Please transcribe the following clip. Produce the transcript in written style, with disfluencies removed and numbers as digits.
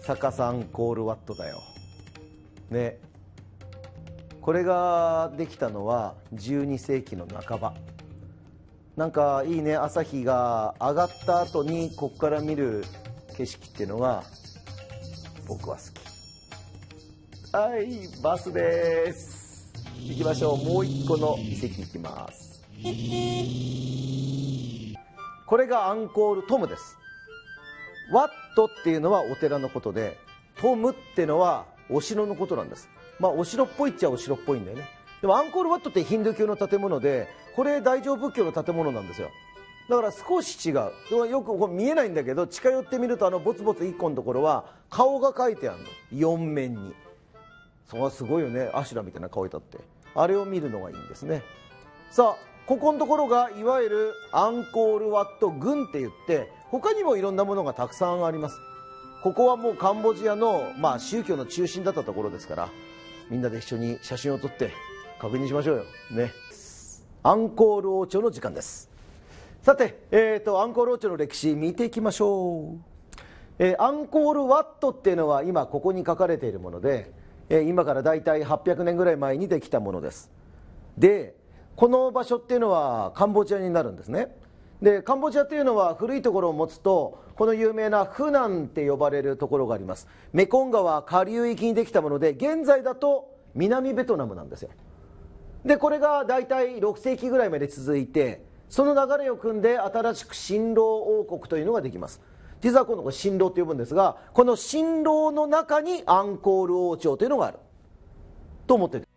逆さアンコールワットだよね。これができたのは12世紀の半ば。なんかいいね、朝日が上がった後にここから見る景色っていうのが僕は好き。はい、バスです。行きましょう。もう一個の遺跡行きます。これがアンコールトムです。ワットっていうのはお寺のことで、トムっていうのはお城のことなんです。まあお城っぽいっちゃお城っぽいんだよね。でもアンコールワットってヒンドゥー教の建物で、これ大乗仏教の建物なんですよ。だから少し違う。よくこれ見えないんだけど、近寄ってみるとボツボツ1個のところは顔が描いてあるの、4面に。それはすごいよね。アシュラみたいな顔いたって、あれを見るのがいいんですね。さあここのところがいわゆるアンコールワット群って言って、他にもいろんなものがたくさんあります。ここはもうカンボジアの、宗教の中心だったところですから、みんなで一緒に写真を撮って確認しましょうよね。アンコール王朝の時間です。さて、アンコール王朝の歴史見ていきましょう。アンコールワットっていうのは今ここに書かれているもので、今からだいたい800年ぐらい前にできたものです。でこの場所っていうのはカンボジアになるんですね。でカンボジアっていうのは古いところを持つと、この有名なフナンって呼ばれるところがあります。メコン川下流域にできたもので、現在だと南ベトナムなんですよ。でこれがだいたい6世紀ぐらいまで続いて、その流れを組んで新しく新労王国というのができます。実はこの新労と呼ぶんですが、この新労の中にアンコール王朝というのがあると思っている。